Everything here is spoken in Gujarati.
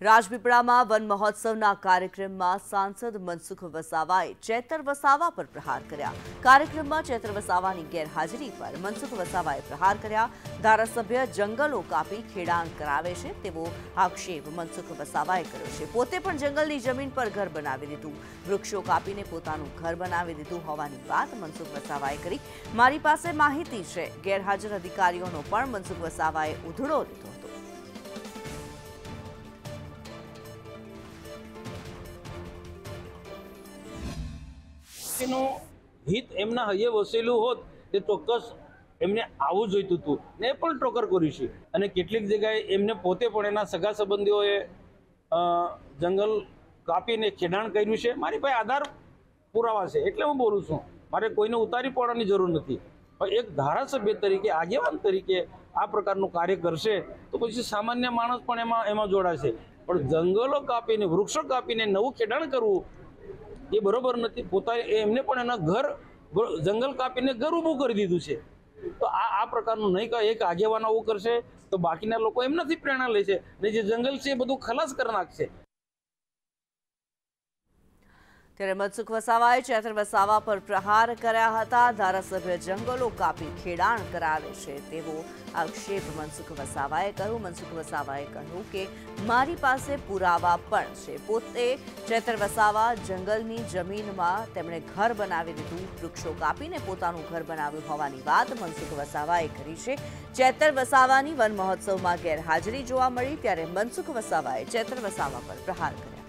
રાજપીપળામાં વન મહોત્સવના કાર્યક્રમમાં સાંસદ મનસુખ વસાવાએ ચેતર વસાવા પર પ્રહાર કર્યા। કાર્યક્રમમાં ચેતર વસાવાની ગેરહાજરી પર મનસુખ વસાવાએ પ્રહાર કર્યા। ધારાસભ્ય જંગલો કાપી ખેડાણ કરાવે છે તેવો આક્ષેપ મનસુખ વસાવાએ કર્યો છે। પોતે પણ જંગલની જમીન પર ઘર બનાવી દીધું, વૃક્ષો કાપીને પોતાનું ઘર બનાવી દીધું હોવાની વાત મનસુખ વસાવાએ કરી। મારી પાસે માહિતી છે, ગેરહાજર અધિકારીઓનો પણ મનસુખ વસાવાએ ઉધડો લીધો હતો। हित एमना हये वसेलू होत ते चोक्कस एमने आवुं जोईतुं हतुं ने पण टोकर कर्युं छे अने केटलीक जग्याए एमने पोते पण एना सगा संबंधीओए जंगल कापीने खेडाण कर्युं छे। मारी पासे आधार पुरावा छे एटले हुं बोલું છું। मारे कोईने उतारी पाडવાની જરૂર નથી, પણ એક ધારાસભ્ય તરીકે આગેવાન તરીકે આ પ્રકારનું કાર્ય કરશે તો પછી સામાન્ય માણસ પણ એમાં જોડાશે। પણ જંગલો કાપીને વૃક્ષો કાપીને નવું ખેડાણ કરવું ये बरोबर नहीं। पोता एमने पण एना घर जंगल कापीने घर ऊभું કરી દીધું છે। તો આ પ્રકારનું નહીં કે એક આગેવાન આવું કરશે તો બાકીના લોકો એમનાથી પ્રેરણા લે છે ને જે જંગલ છે એ બધું ખલાસ કરી નાખશે। ત્યારે મનસુખ વસાવાએ ચેતર વસાવા પર પ્રહાર કર્યા હતા। ધારાસભ્ય જંગલો કાપી ખેડાણ કરાવે છે તેવો આક્ષેપ મનસુખ વસાવાએ કર્યો। મનસુખ વસાવાએ કહ્યું કે મારી પાસે પુરાવા પણ છે। પોતે ચેતર વસાવા જંગલની જમીનમાં તેમણે ઘર બનાવી દીધું, વૃક્ષો કાપીને પોતાનું ઘર બનાવ્યું હોવાની વાત મનસુખ વસાવાએ કરી છે। ચેતર વસાવાની વન મહોત્સવમાં ગેરહાજરી જોવા મળી ત્યારે મનસુખ વસાવાએ ચેતર વસાવા પર પ્રહાર કર્યા।